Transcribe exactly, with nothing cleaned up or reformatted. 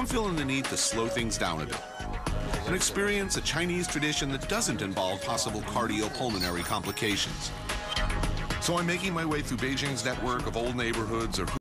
I'm feeling the need to slow things down a bit and experience a Chinese tradition that doesn't involve possible cardiopulmonary complications. So I'm making my way through Beijing's network of old neighborhoods or